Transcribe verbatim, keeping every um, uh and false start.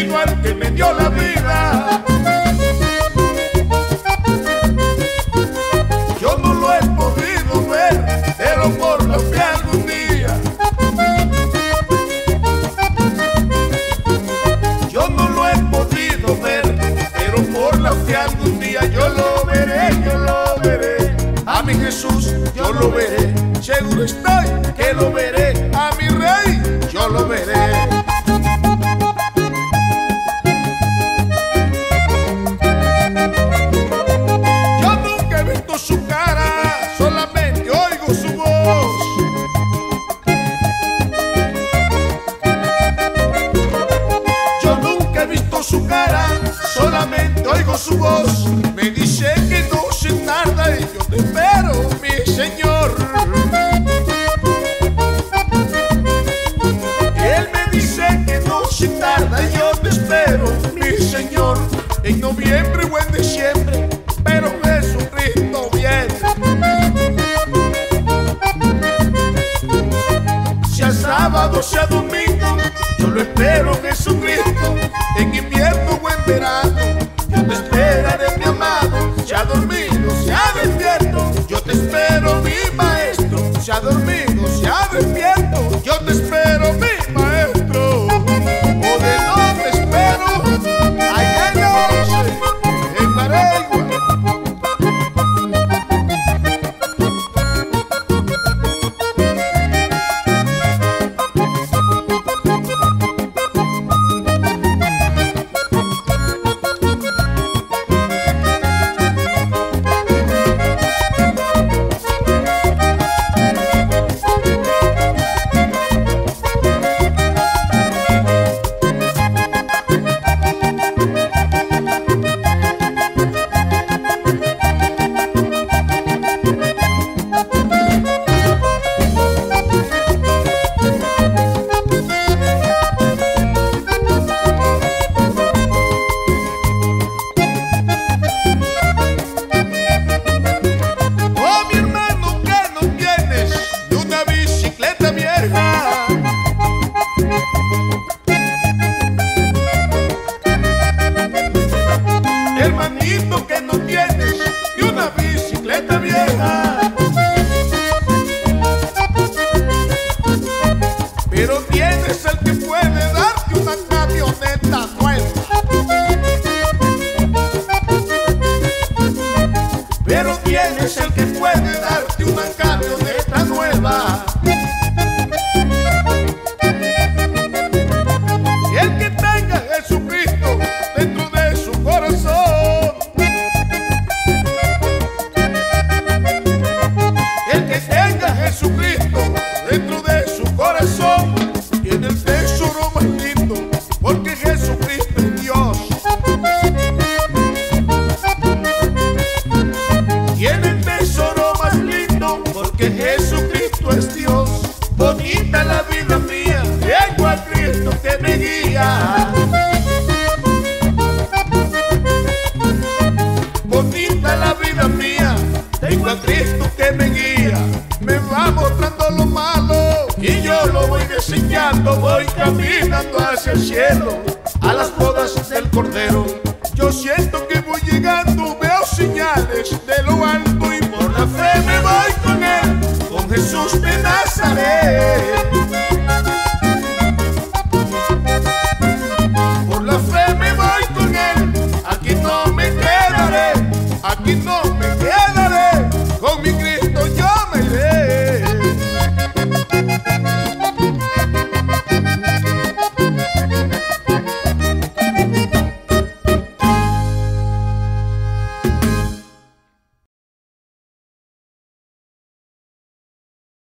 sino al que me dio la vida. Yo no lo he podido ver, pero por lo que algún día yo no lo he podido ver, pero por lo que algún día yo lo veré, yo lo veré. A mi Jesús yo lo veré, seguro estoy que lo veré. A mi Rey yo lo veré. Yo nunca he visto su cara, solamente oigo su voz. Yo nunca he visto su cara, solamente oigo su voz. Me dice que no se tarda y yo te espero, mi Señor. Él me dice que no se tarda y yo te espero, mi Señor. En noviembre o en diciembre, pero Jesucristo viene. Sea sábado, sea domingo, yo lo espero, Jesucristo. En invierno o en verano, yo te esperaré, mi amado. Sea dormido, sea despierto, yo te espero, mi maestro. Sea dormido, sea despierto, yo te espero, mi maestro. O de dónde espero, allá en la once, en Maregua. Hermanito que no tienes ni una bicicleta vieja, pero tienes el que puede darte una camioneta nueva. Pero tienes el que puede darte una camioneta nueva. Y el que tenga a Jesucristo dentro de su corazón, el que tenga a Jesucristo dentro de su corazón, tiene el tesoro más lindo, porque Jesucristo es Dios. Tiene el tesoro más lindo, porque Jesucristo es Dios. Bonita la vida mía, tengo a Cristo que me guía. Bonita la vida mía, tengo a Cristo que me guía. Me va mostrando lo malo y yo lo voy diseñando. Voy caminando hacia el cielo, a las bodas del Cordero. Yo siento que voy llegando, veo señales de lo alto y por la fe me voy con Él. Con Jesús me